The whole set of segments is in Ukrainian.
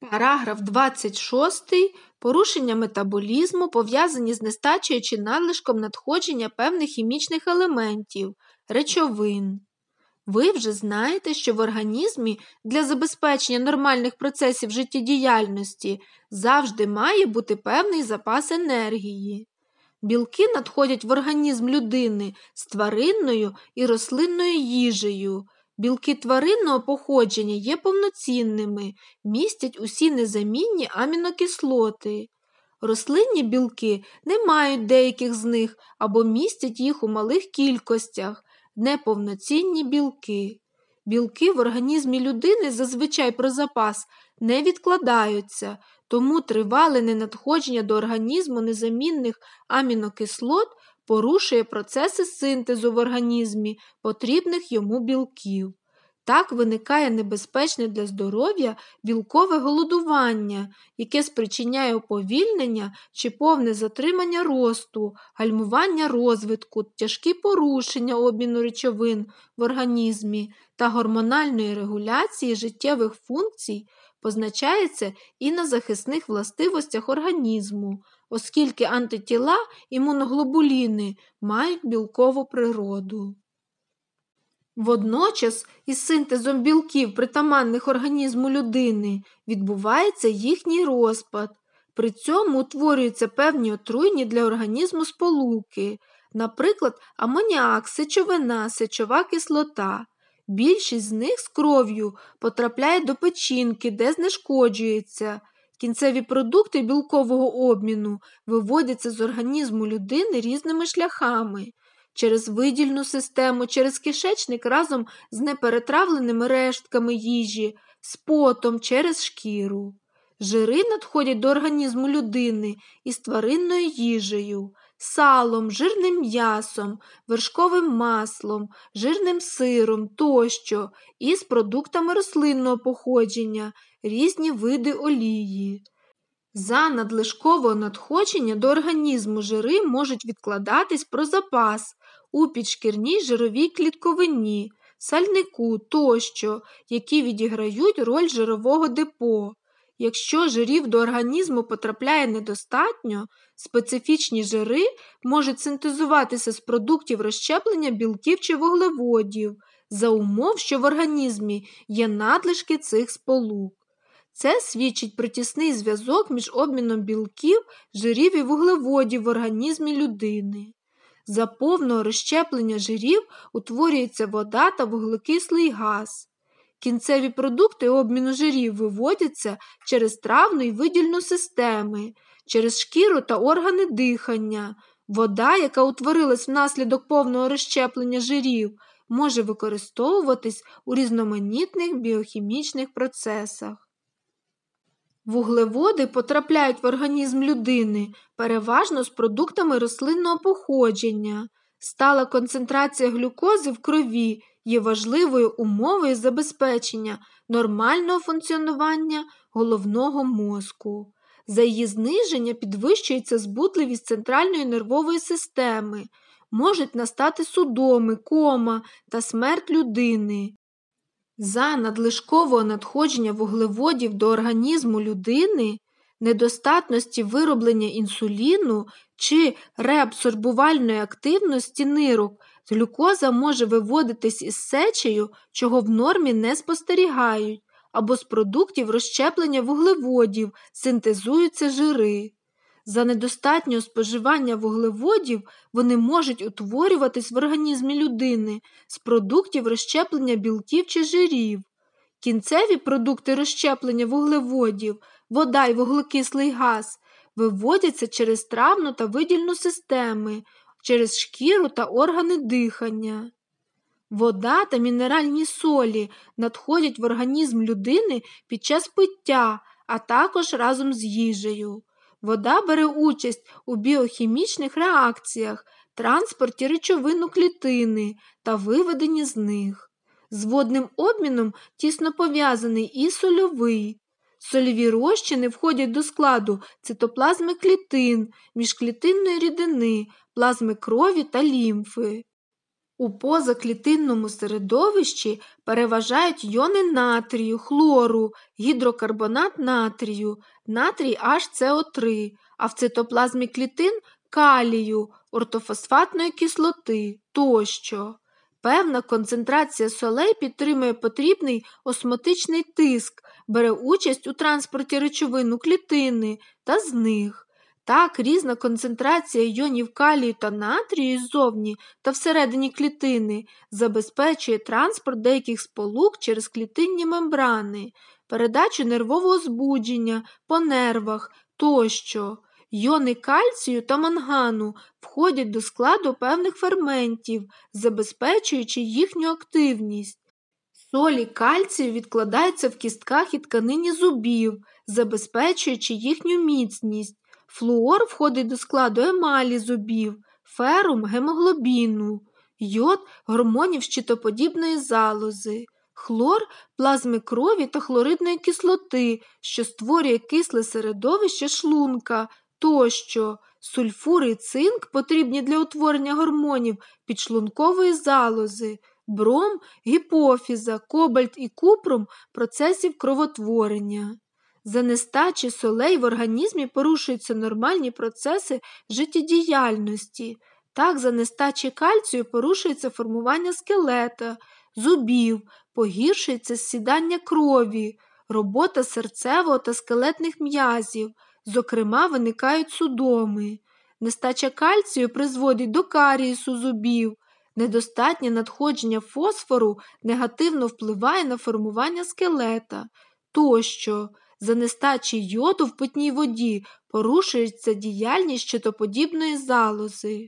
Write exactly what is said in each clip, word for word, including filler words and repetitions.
Параграф двадцять шостий. Порушення метаболізму пов'язані з нестачею чи надлишком надходження певних хімічних елементів, речовин. Ви вже знаєте, що в організмі для забезпечення нормальних процесів життєдіяльності завжди має бути певний запас енергії. Білки надходять в організм людини з тваринною і рослинною їжею. Білки тваринного походження є повноцінними, містять усі незамінні амінокислоти. Рослинні білки не мають деяких з них або містять їх у малих кількостях, неповноцінні білки. Білки в організмі людини зазвичай про запас не відкладаються, тому тривале ненадходження до організму незамінних амінокислот порушує процеси синтезу в організмі потрібних йому білків. Так виникає небезпечне для здоров'я білкове голодування, яке спричиняє уповільнення чи повне затримання росту, гальмування розвитку, тяжкі порушення обміну речовин в організмі та гормональної регуляції життєвих функцій, позначається і на захисних властивостях організму, оскільки антитіла, імуноглобуліни мають білкову природу. Водночас із синтезом білків, притаманних організму людини, відбувається їхній розпад. При цьому утворюються певні отруйні для організму сполуки, наприклад, амоніак, сечовина, сечова кислота. Більшість з них з кров'ю потрапляє до печінки, де знешкоджується. Кінцеві продукти білкового обміну виводяться з організму людини різними шляхами. Через видільну систему, через кишечник разом з неперетравленими рештками їжі, з потом, через шкіру. Жири надходять до організму людини із тваринною їжею, салом, жирним м'ясом, вершковим маслом, жирним сиром тощо, і з продуктами рослинного походження, різні види олії. За надлишкового надходження до організму жири можуть відкладатись про запас у підшкірній жировій клітковині, сальнику тощо, які відіграють роль жирового депо. Якщо жирів до організму потрапляє недостатньо, специфічні жири можуть синтезуватися з продуктів розщеплення білків чи вуглеводів, за умов, що в організмі є надлишки цих сполук. Це свідчить про тісний зв'язок між обміном білків, жирів і вуглеводів в організмі людини. За повного розщеплення жирів утворюється вода та вуглекислий газ. Кінцеві продукти обміну жирів виводяться через травну і видільну системи, через шкіру та органи дихання. Вода, яка утворилась внаслідок повного розщеплення жирів, може використовуватись у різноманітних біохімічних процесах. Вуглеводи потрапляють в організм людини переважно з продуктами рослинного походження. Стала концентрація глюкози в крові є важливою умовою забезпечення нормального функціонування головного мозку. За її зниження підвищується збутливість центральної нервової системи, можуть настати судоми, кома та смерть людини. За надлишкового надходження вуглеводів до організму людини, недостатності вироблення інсуліну чи реабсорбувальної активності нирок, глюкоза може виводитись із сечею, чого в нормі не спостерігають, або з продуктів розщеплення вуглеводів синтезуються жири. За недостатнього споживання вуглеводів вони можуть утворюватись в організмі людини з продуктів розщеплення білків чи жирів. Кінцеві продукти розщеплення вуглеводів, вода і вуглекислий газ виводяться через травну та видільну системи, через шкіру та органи дихання. Вода та мінеральні солі надходять в організм людини під час пиття, а також разом з їжею. Вода бере участь у біохімічних реакціях, транспорті речовин у клітини та виведенні з них. З водним обміном тісно пов'язаний і сольовий. Сольові розчини входять до складу цитоплазми клітин, міжклітинної рідини, плазми крові та лімфи. У позаклітинному середовищі переважають йони натрію, хлору, гідрокарбонат натрію, натрій аш це о три, а в цитоплазмі клітин – калію, ортофосфатної кислоти тощо. Певна концентрація солей підтримує потрібний осмотичний тиск, бере участь у транспорті речовин у клітини та з них. Так, різна концентрація йонів калію та натрію ззовні та всередині клітини забезпечує транспорт деяких сполук через клітинні мембрани, передачу нервового збудження по нервах тощо. Йони кальцію та мангану входять до складу певних ферментів, забезпечуючи їхню активність. Солі кальцію відкладаються в кістках і тканині зубів, забезпечуючи їхню міцність. Флуор входить до складу емалі зубів, ферум – гемоглобіну, йод – гормонів щитоподібної залози, хлор – плазми крові та хлоридної кислоти, що створює кисле середовище шлунка тощо. Сульфур і цинк потрібні для утворення гормонів підшлункової залози, бром – гіпофіза, кобальт і купрум – процесів кровотворення. За нестачі солей в організмі порушуються нормальні процеси життєдіяльності. Так, за нестачі кальцію порушується формування скелета, зубів, погіршується зсідання крові, робота серцевого та скелетних м'язів, зокрема виникають судоми. Нестача кальцію призводить до карієсу зубів. Недостатнє надходження фосфору негативно впливає на формування скелета тощо. За нестачі йоду в питній воді порушується діяльність щитоподібної залози.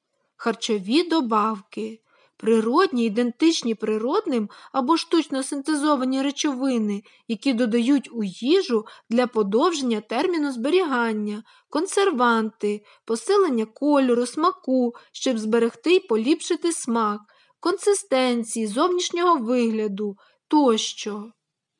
Харчові добавки. Природні, ідентичні природним або штучно синтезовані речовини, які додають у їжу для подовження терміну зберігання, консерванти, посилення кольору, смаку, щоб зберегти й поліпшити смак, консистенції, зовнішнього вигляду тощо.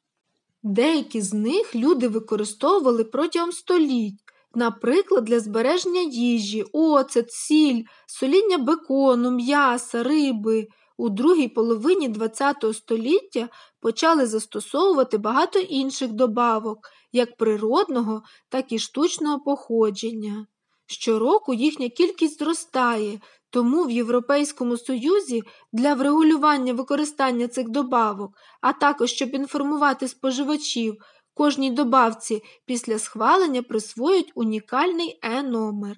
Деякі з них люди використовували протягом століть, наприклад, для збереження їжі, оцет, сіль, соління бекону, м'яса, риби. У другій половині ХХ століття почали застосовувати багато інших добавок, як природного, так і штучного походження. Щороку їхня кількість зростає, тому в Європейському Союзі для врегулювання використання цих добавок, а також щоб інформувати споживачів, кожній добавці після схвалення присвоюють унікальний Е-номер.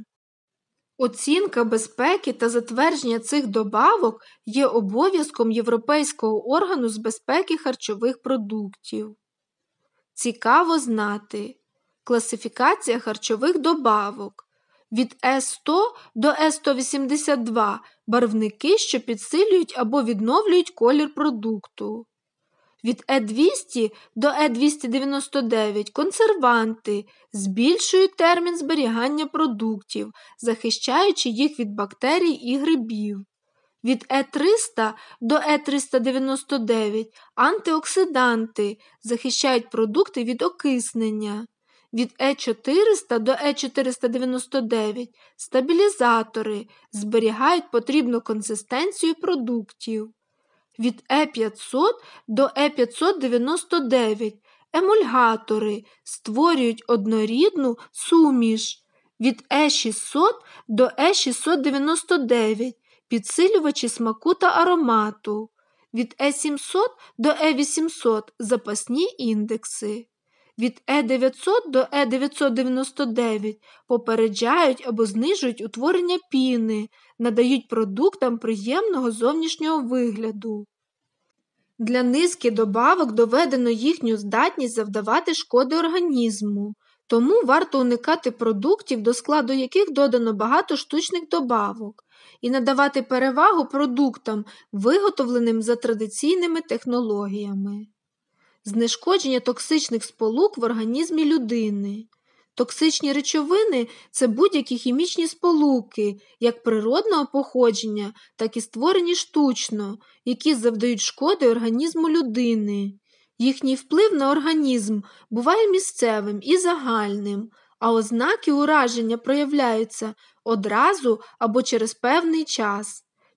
Оцінка безпеки та затвердження цих добавок є обов'язком Європейського органу з безпеки харчових продуктів. Цікаво знати. Класифікація харчових добавок. Від Е сто до Е сто вісімдесят два – барвники, що підсилюють або відновлюють колір продукту. Від Е двісті до Е двісті дев'яносто дев'ять – консерванти, збільшують термін зберігання продуктів, захищаючи їх від бактерій і грибів. Від Е триста до Е триста дев'яносто дев'ять – антиоксиданти, захищають продукти від окиснення. Від Е чотириста до Е чотириста дев'яносто дев'ять – стабілізатори, зберігають потрібну консистенцію продуктів. Від Е п'ятсот до Е п'ятсот дев'яносто дев'ять – емульгатори, створюють однорідну суміш. Від Е шістсот до Е шістсот дев'яносто дев'ять – підсилювачі смаку та аромату. Від Е сімсот до Е вісімсот – запасні індекси. Від Е дев'ятсот до Е дев'ятсот дев'яносто дев'ять попереджають або знижують утворення піни, надають продуктам приємного зовнішнього вигляду. Для низки добавок доведено їхню здатність завдавати шкоди організму, тому варто уникати продуктів, до складу яких додано багато штучних добавок, і надавати перевагу продуктам, виготовленим за традиційними технологіями. Знешкодження токсичних сполук в організмі людини. Токсичні речовини – це будь-які хімічні сполуки, як природного походження, так і створені штучно, які завдають шкоди організму людини. Їхній вплив на організм буває місцевим і загальним, а ознаки ураження проявляються одразу або через певний час.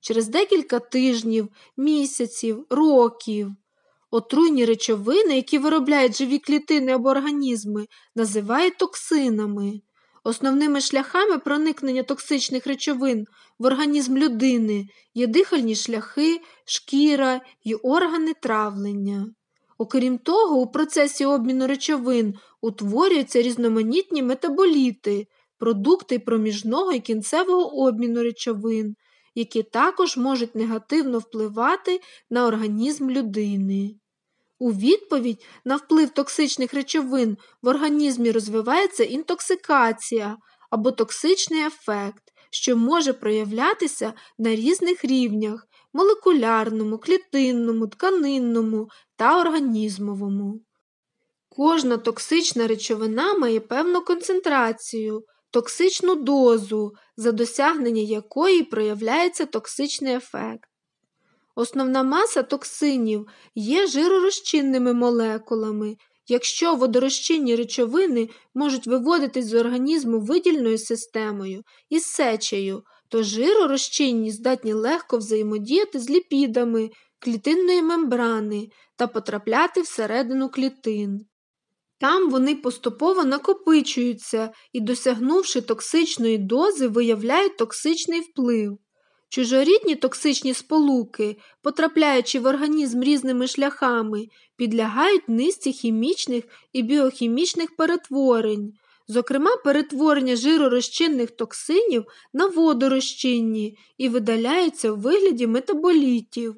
через декілька тижнів, місяців, років. Отруйні речовини, які виробляють живі клітини або організми, називають токсинами. Основними шляхами проникнення токсичних речовин в організм людини є дихальні шляхи, шкіра і органи травлення. Окрім того, у процесі обміну речовин утворюються різноманітні метаболіти, продукти проміжного і кінцевого обміну речовин, які також можуть негативно впливати на організм людини. У відповідь на вплив токсичних речовин в організмі розвивається інтоксикація або токсичний ефект, що може проявлятися на різних рівнях – молекулярному, клітинному, тканинному та організмовому. Кожна токсична речовина має певну концентрацію, токсичну дозу, за досягнення якої проявляється токсичний ефект. Основна маса токсинів є жиророзчинними молекулами. Якщо водорозчинні речовини можуть виводитись з організму видільною системою і сечею, то жиророзчинні здатні легко взаємодіяти з ліпідами клітинної мембрани та потрапляти всередину клітин. Там вони поступово накопичуються і, досягнувши токсичної дози, виявляють токсичний вплив. Чужорідні токсичні сполуки, потрапляючи в організм різними шляхами, підлягають низці хімічних і біохімічних перетворень, зокрема перетворення жиророзчинних токсинів на водорозчинні і видаляються в вигляді метаболітів.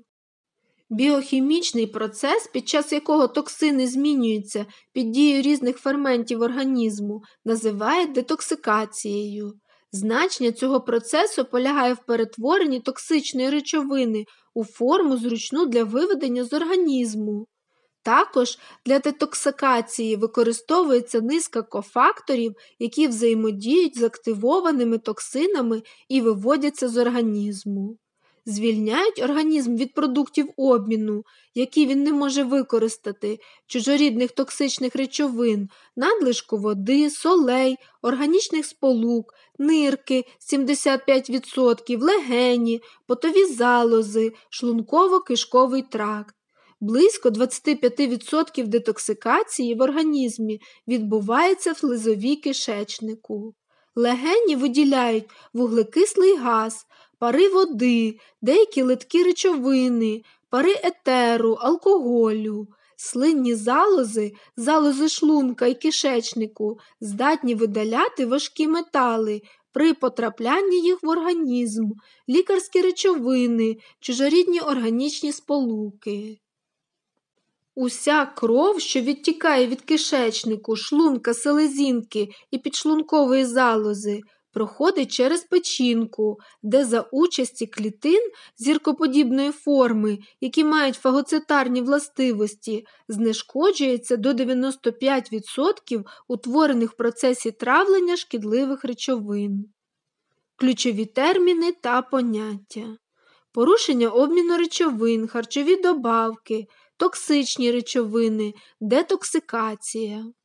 Біохімічний процес, під час якого токсини змінюються під дією різних ферментів організму, називають детоксикацією. Значення цього процесу полягає в перетворенні токсичної речовини у форму, зручну для виведення з організму. Також для детоксикації використовується низка кофакторів, які взаємодіють з активованими токсинами і виводяться з організму. Звільняють організм від продуктів обміну, які він не може використати, чужорідних токсичних речовин, надлишку води, солей, органічних сполук, нирки сімдесят п'ять відсотків, легені, потові залози, шлунково-кишковий тракт. Близько двадцять п'ять відсотків детоксикації в організмі відбувається в слизовій кишечнику. Легені виділяють вуглекислий газ, пари води, деякі литкі речовини, пари етеру, алкоголю. Слинні залози, залози шлунка і кишечнику здатні видаляти важкі метали при потраплянні їх в організм, лікарські речовини, чужорідні органічні сполуки. Уся кров, що відтікає від кишечнику, шлунка, селезінки і підшлункової залози, проходить через печінку, де за участі клітин зіркоподібної форми, які мають фагоцитарні властивості, знешкоджується до дев'яносто п'ять відсотків утворених в процесі травлення шкідливих речовин. Ключові терміни та поняття. Порушення обміну речовин, харчові добавки, токсичні речовини, детоксикація.